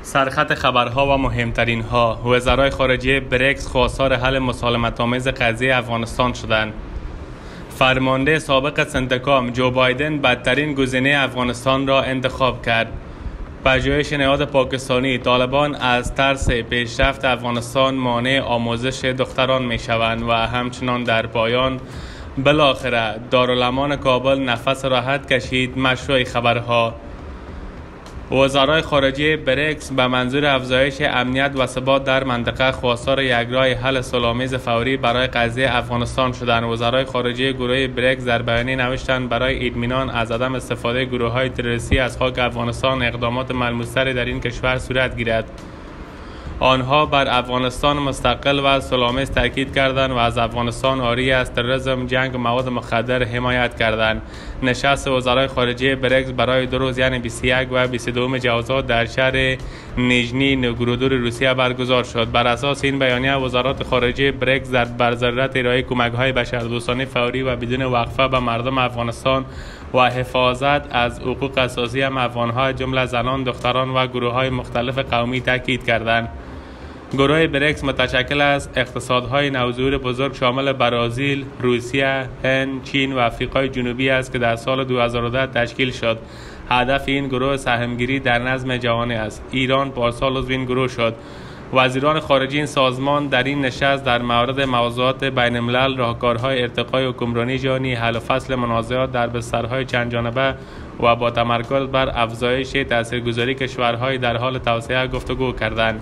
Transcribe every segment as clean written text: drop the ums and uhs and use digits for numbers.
سرخط خبرها و مهمترین ها: وزرای خارجه بریکس خواستار حل مسالمت‌آمیز قضیه افغانستان شدند. فرمانده سابق سنتکام جو بایدن بدترین گزینه افغانستان را انتخاب کرد. پژوهش نهاد پاکستانی: طالبان از ترس پیشرفت افغانستان مانع آموزش دختران می شوند و همچنان در پایان بالاخره دارالامان کابل نفس راحت کشید. مشروع خبرها: وزرای خارجه بریکس به منظور افزایش امنیت و ثبات در منطقه خواستار یک راه حل صلح‌آمیز فوری برای قضیه افغانستان شدند. وزرای خارجه گروه بریکس در بیانیه نوشتند برای اطمینان از عدم استفاده گروه‌های تروریستی از خاک افغانستان اقدامات ملموس‌تری در این کشور صورت گیرد. آنها بر افغانستان مستقل و صلح‌آمیز تاکید کردند و از افغانستان عاری از تروریسم، جنگ و مواد مخدر حمایت کردند. نشست وزرای خارجه بریکس برای 2 روز یعنی 21 و 22 جوزا در شهر نیژنی نوگورودور روسیه برگزار شد. بر اساس این بیانیه وزارات خارجه بریکس بر ضرورت ارائه کمک‌های بشردوستانه فوری و بدون وقفه به مردم افغانستان و حفاظت از حقوق اساسی افغان‌ها جمله زنان، دختران و گروه‌های مختلف قومی تاکید کردند. گروه بریکس متشکل از اقتصادهای نوظهور بزرگ شامل برزیل، روسیه، هند، چین و آفریقای جنوبی است که در سال 2010 تشکیل شد. هدف این گروه سهمگیری در نظم جهانی است. ایران پارسال عضو این گروه شد. وزیران خارجه این سازمان در این نشست در مورد موضوعات بین الملل، راهکارهای ارتقای حکمرانی جهانی، حل و فصل منازعات در بسترهای چند جانبه و با تمرکز بر افزایش تاثیرگذاری کشورهای در حال توسعه گفتگو کردند.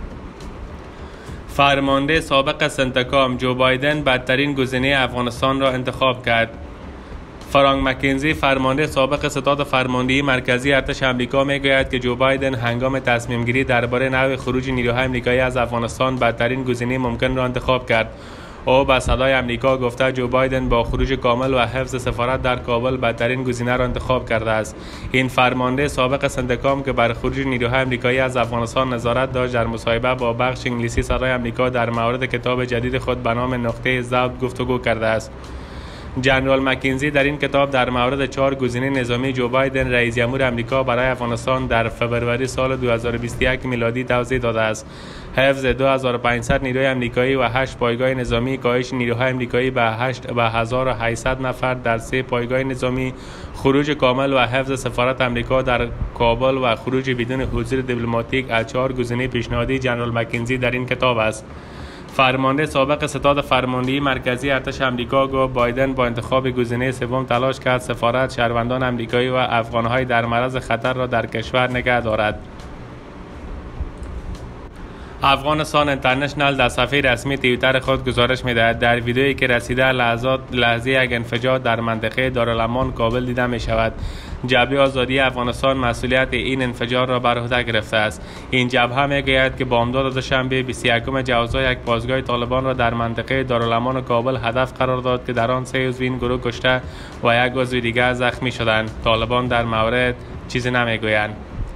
فرمانده سابق سنتکام جو بایدن بدترین گزینه افغانستان را انتخاب کرد. فرانک مکنزی، فرمانده سابق ستاد فرماندهی مرکزی ارتش آمریکا، میگوید که جو بایدن هنگام تصمیم گیری درباره نحوه خروج نیروهای آمریکایی از افغانستان بدترین گزینه ممکن را انتخاب کرد. او به صدای آمریکا گفته جو بایدن با خروج کامل و حفظ سفارت در کابل بدترین گزینه را انتخاب کرده است. این فرمانده سابق سنتکام که بر خروج نیروهای آمریکایی از افغانستان نظارت داشت در مصاحبه با بخش انگلیسی صدای آمریکا در مورد کتاب جدید خود به نام نقطه ضعف گفتگو کرده است. جنرال مکنزی در این کتاب در مورد 4 گزینه نظامی جو بایدن رئیس جمهور آمریکا برای افغانستان در فوریه سال 2021 میلادی توضیح داده است. حفظ 2500 نیروی آمریکایی و 8 پایگاه نظامی، کاهش نیروهای آمریکایی به 8800 نفر در 3 پایگاه نظامی، خروج کامل و حفظ سفارت آمریکا در کابل و خروج بدون حضور دیپلماتیک از 4 گزینه پیشنهادی جنرال مکنزی در این کتاب است. فرمانده سابق ستاد فرماندهی مرکزی ارتش آمریکا گفت بایدن با انتخاب گزینه سوم تلاش کرد سفارت، شهروندان آمریکایی و افغان‌های در معرض خطر را در کشور نگه دارد. افغانستان اینترنشنال در صفحه رسمی توییتر خود گزارش می‌دهد در ویدئویی که رسیده لحظه یک انفجار در منطقه دارالمان کابل دیده می‌شود. جبهه آزادی افغانستان مسئولیت این انفجار را بر عهده گرفته است. این جبهه می‌گوید که بامداد دوشنبه 21 جوزا یک بازگاه طالبان را در منطقه دارالمان کابل هدف قرار داد که در آن 3 عضو این گروه کشته و یک عضو دیگر زخمی شدند. طالبان در مورد چیزی نمی‌گویند.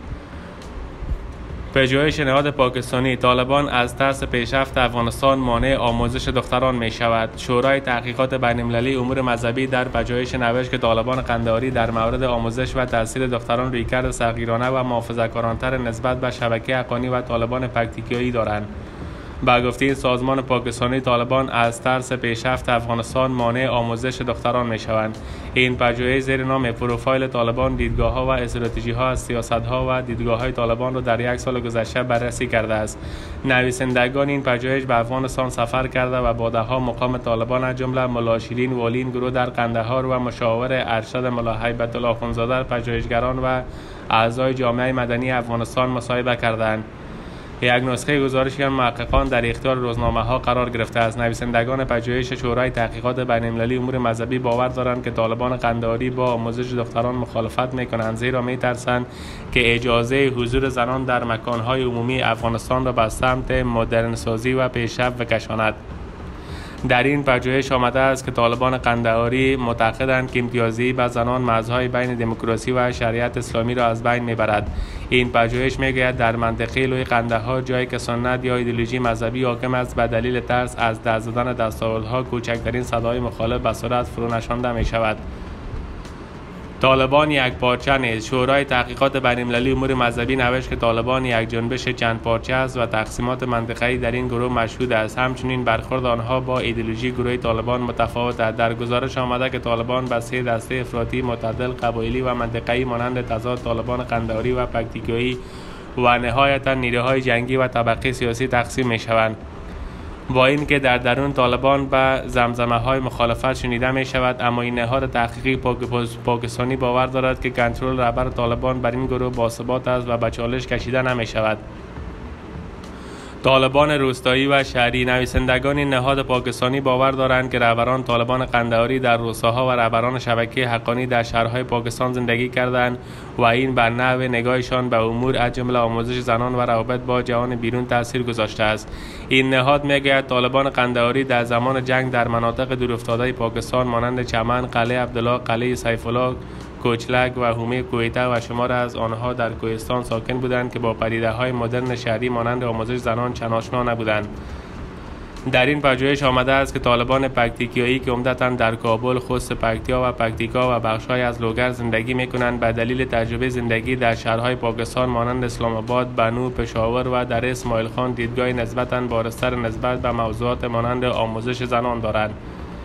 پژوهش نهاد پاکستانی: طالبان از ترس پیشرفت افغانستان مانع آموزش دختران می شود. شورای تحقیقات بین المللی امور مذهبی در پژوهش نوشت که طالبان قندهاری در مورد آموزش و تحصیل دختران رویکرد صغیرانه و محافظه‌کارانه‌تر نسبت به شبکه حقانی و طالبان پکتیکایی دارند. با گفته این سازمان پاکستانی، طالبان از ترس پیشرفت افغانستان مانع آموزش دختران می شوند. این پژوهش زیر نام پروفایل طالبان، دیدگاه‌ها و استراتژی‌ها از سیاست‌ها و دیدگاه‌های طالبان را در 1 سال گذشته بررسی کرده است. نویسندگان این پژوهش به افغانستان سفر کرده و با ده‌ها مقام طالبان از جمله ملا شیرین والی این گروه در قندهار و مشاور ارشد ملا هیبت الله اخوندزاده، پژوهشگران و اعضای جامعه مدنی افغانستان مصاحبه کردند. یک نسخه گزارش محققان در اختیار روزنامه‌ها قرار گرفته است. نویسندگان پژوهش شورای تحقیقات بین المللی امور مذهبی باور دارند که طالبان قندهاری با آموزش دختران مخالفت می‌کنند، زیرا می‌ترسند که اجازه حضور زنان در مکان‌های عمومی افغانستان را به سمت مدرن سازی و پیشرفت بکشاند. در این پژوهش آمده است که طالبان قندهاری معتقدند که امتیازی به زنان مرزهای بین دموکراسی و شریعت اسلامی را از بین میبرد. این پژوهش میگوید در منطقه لوی قندهار، جایی که سنت یا ایدئولوژی مذهبی حاکم است، به دلیل ترس از دست دادن دستاوردها کوچکترین صدای مخالف به سرعت فرو نشانده می شود. طالبان یک پارچه نیست. شورای تحقیقات بین‌المللی امور مذهبی نوشت که طالبان یک جنبش چند پارچه است و تقسیمات منطقه‌ای در این گروه مشهود است. همچنین برخورد آنها با ایدئولوژی گروه طالبان متفاوت است. در گزارش آمده که طالبان به 3 دسته افراطی معتدل، قبایلی و منطقه‌ای مانند تضاد طالبان قندهاری و پکتیکایی و نهایتاً نیروهای جنگی و طبقه سیاسی تقسیم می‌شوند. با اینکه در درون طالبان به زمزمه‌های مخالفت شنیده می‌شود، اما این نهاد تحقیقی پاکستانی باور دارد که کنترل رهبر طالبان بر این گروه باثبات است و به چالش کشیده نمی‌شود. طالبان روستایی و شهری. نویسندگان این نهاد پاکستانی باور دارند که رهبران طالبان قندهاری در روستاها و رهبران شبکه حقانی در شهرهای پاکستان زندگی کردند و این بر نحو نگاهشان به امور از جمله آموزش زنان و روابط با جهان بیرون تاثیر گذاشته است. این نهاد میگوید طالبان قندهاری در زمان جنگ در مناطق دورافتاده پاکستان مانند چمن، قلعه عبدالله، قلعه سیف الله، کوچلک و حومه کویته و شمار از آنها در کوهستان ساکن بودند که با پدیده‌های مدرن شهری مانند آموزش زنان چند آشنا نبودند. در این پژوهش آمده است که طالبان پکتیکایی که عمدتاً در کابل، خوست پکتیا و پکتیکا و بخش‌های از لوگر زندگی می‌کنند، به دلیل تجربه زندگی در شهرهای پاکستان مانند اسلام آباد، بنو، پشاور و در اسماعیل خان دیدگاهی نسبتاً بارزتر نسبت به موضوعات مانند آموزش زنان دارند.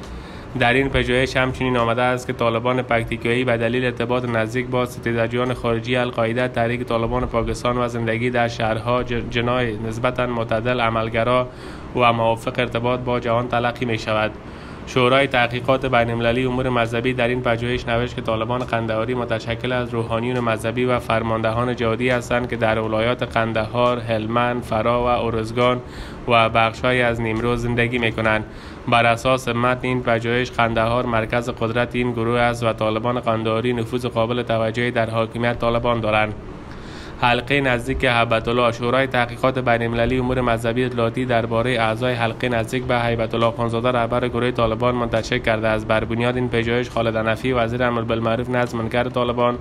در این پژوهش همچنین آمده است که طالبان پکتیکایی به دلیل ارتباط نزدیک با ستیزجویان خارجی القاعده، تحریک طالبان پاکستان و زندگی در شهرها جنای نسبتاً معتدل، عملگرا و موافق ارتباط با جهان تلقی می شود. شورای تحقیقات بین‌المللی امور مذهبی در این پژوهش نوشت که طالبان قندهاری متشکل از روحانیون مذهبی و فرماندهان جهادی هستند که در ولایات قندهار، هلمند، فرا و ارزگان و بخش‌هایی از نیمروز زندگی می‌کنند. بر اساس متن این پژوهش، قندهار مرکز قدرت این گروه است و طالبان قندهاری نفوذ قابل توجهی در حاکمیت طالبان دارند. حلقه نزدیک هیبت الله. شورای تحقیقات بین‌المللی امور مذهبی اطلاعاتی درباره اعضای حلقه نزدیک به هیبت الله خانزاده رهبر گروه طالبان منتشر کرده است. بر بنیاد این پژوهش، خالد حنفی وزیر امر بالمعروف نظم منکر طالبان،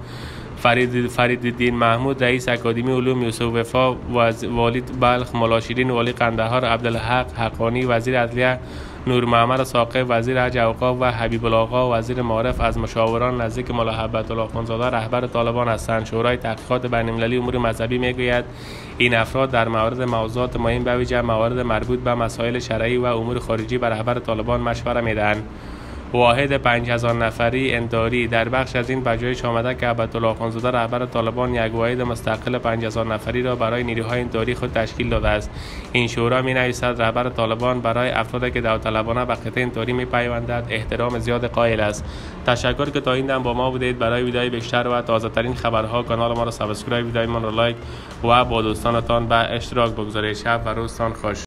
فریدالدین محمود رئیس اکادمی علوم، یوسف وفا والی بلخ، مولا شیرین والی قندهار، عبدالحق حقانی وزیر عدلیه، نور محمد ثاقب وزیر حج اوقاف و حبیب الله آقا وزیر معارف از مشاوران نزدیک مولا هیبت الله خانزاده رهبر طالبان هستند. شورای تحقیقات بین‌المللی امور مذهبی میگوید این افراد در مورد موضوعات مهم به ویژه موارد مربوط به مسائل شرعی و امور خارجی به رهبر طالبان مشوره میدهند. واحد 5000 نفری انتحاری. در بخش از این پژوهش آمده که هیبت الله خانزاده رهبر طالبان یک واحد مستقل 5000 نفری را برای نیروهای انتحاری خود تشکیل داده است. این شورا می‌نویسد رهبر طالبان برای افرادی که داوطلبانه به خطه انتحاری می‌پیوندند احترام زیاد قائل است. تشکر که تا این دم با ما بودید. برای ویدیوهای بیشتر و تازه‌ترین خبرها کانال ما را سابسکرایب، ویدیومان را لایک و با دوستانتان به اشتراک بگذارید. شب و روزتان خوش.